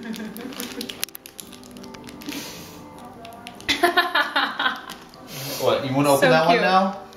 What, you want to open that one now?